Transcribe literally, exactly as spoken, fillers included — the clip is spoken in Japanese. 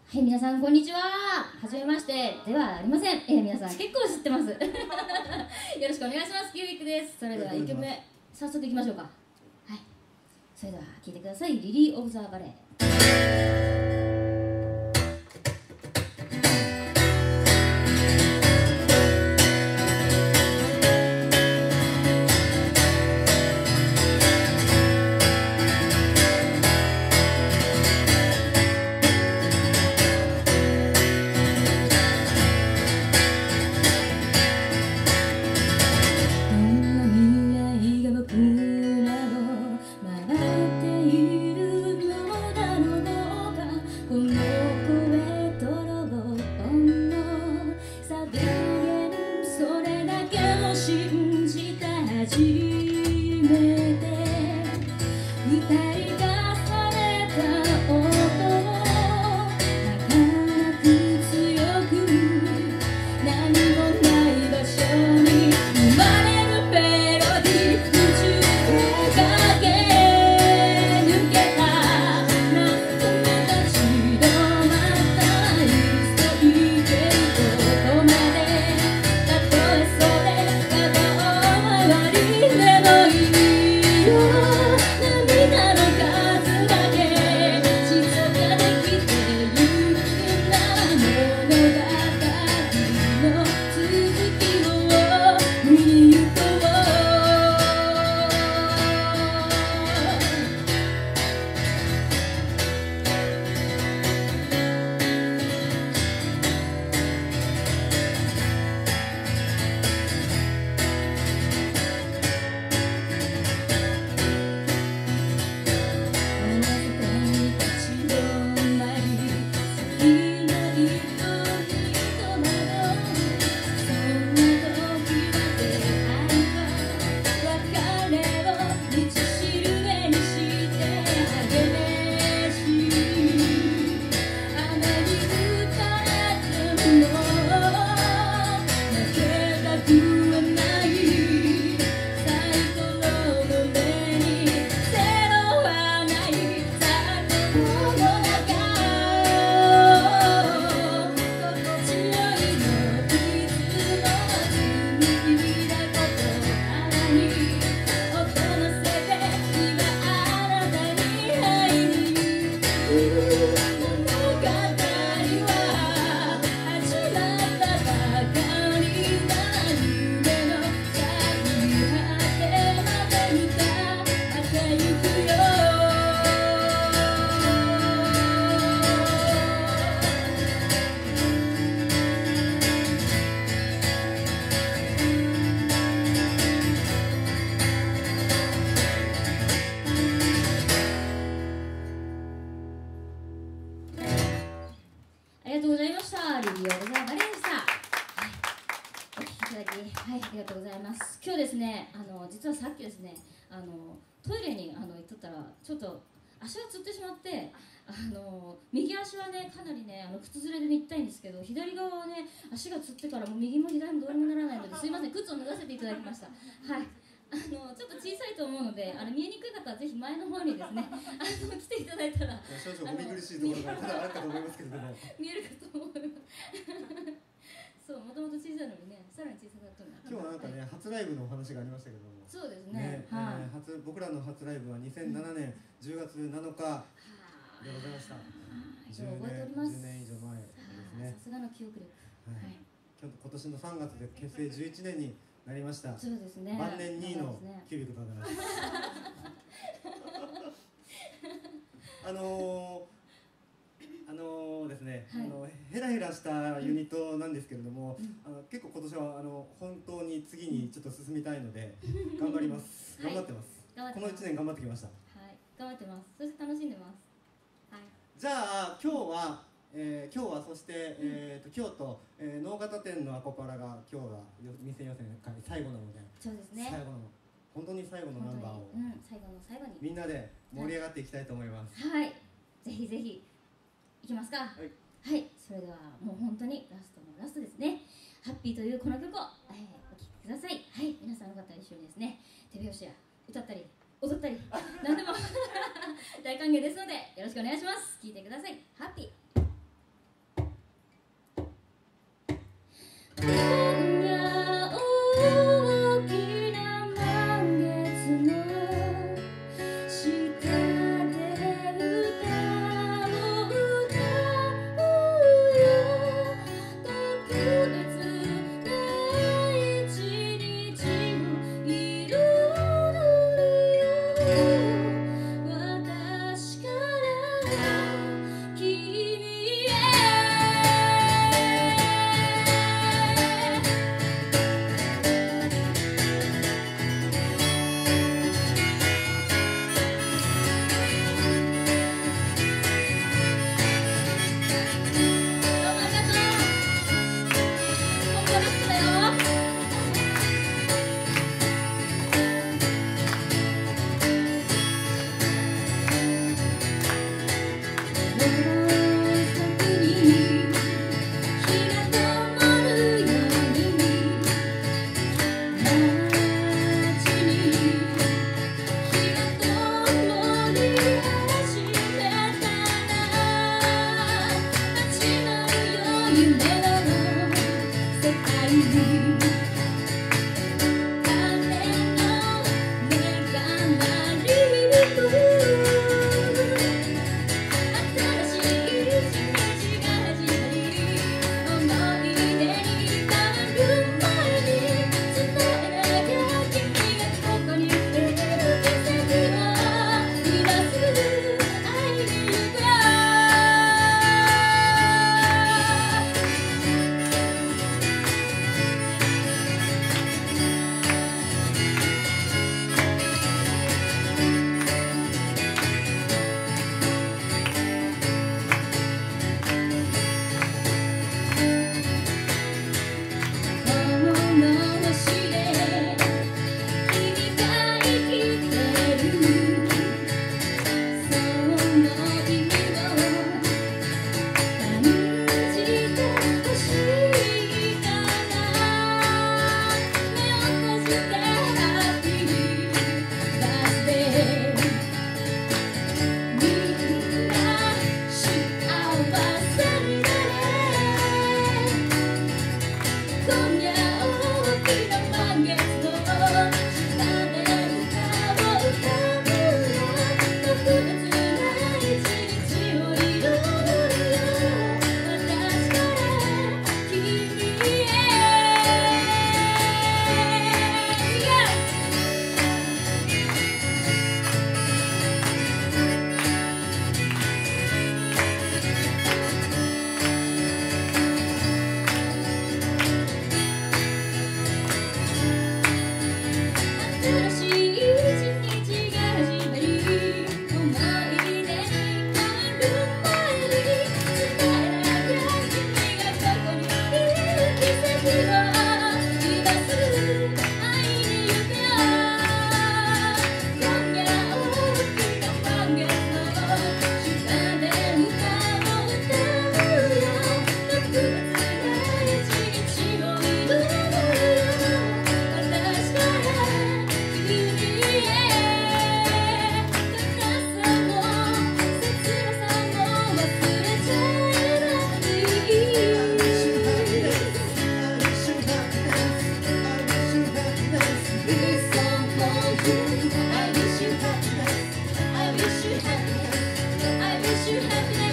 はい、皆さんこんにちは。はじめましてではありません。えー、皆さん結構知ってます。よろしくお願いします。キュービックです。それではいっきょくめ早速いきましょうか。はい。それでは聴いてください。リリー・オブ・ザ・バレー。ありがとうございました。リリー・オブ・ザ・バレーでした。はい、お聴きいただき、はい、ありがとうございます。今日ですね、あの実はさっきですね、あのトイレにあの行っとったらちょっと足がつってしまって、あの右足はねかなりねあの靴ずれで行ったいんですけど、左側はね足がつってからもう右も左もどうにもならないので、すいません、靴を脱がせていただきました。はい。あのちょっと小さいと思うので、あの見えにくい方はぜひ前の方にですね、あの来ていただいたら、 少々お見苦しいところがただあるかと思いますけれども、 見えるかと思います。そう、もともと小さいのにね、さらに小さかったの。 今日はなんかね、はい、初ライブのお話がありましたけども、 そうですね。 ね、はい、えー、初僕らの初ライブはにせんななねんじゅうがつなのかでございました。じゅうねん、じゅうねん以上前ですね。 さすがの記憶力。 はい。今年のさんがつで結成じゅういちねんになりました。 そうですね。 晩年にいのキュービックでございます。あのー、あのーですね、はい、あのヘラヘラしたユニットなんですけれども、うん、あの結構今年はあの本当に次にちょっと進みたいので頑張ります。頑張ってます。はい、このいちねん頑張ってきました。 はい、頑張ってます。そして楽しんでます。はい。 じゃあ今日は、えー、今日はそして、えー、と京都、えー、能形店のアコパラが今日が店予選会最後なので、 そうですね。 最後の本当に最後のナンバーを、 うん、最後の最後にみんなで盛り上がっていきたいと思います。 はい、ぜひぜひいきますか。はい、はい、それではもう本当にラストのラストですね。ハッピーというこの曲を、えー、お聴きください。はい、皆さんよかったら一緒にですね、手拍子や歌ったり踊ったり何でも大歓迎ですのでよろしくお願いします。聴いてください。ハッピー。 I wish you happiness. I wish you happiness.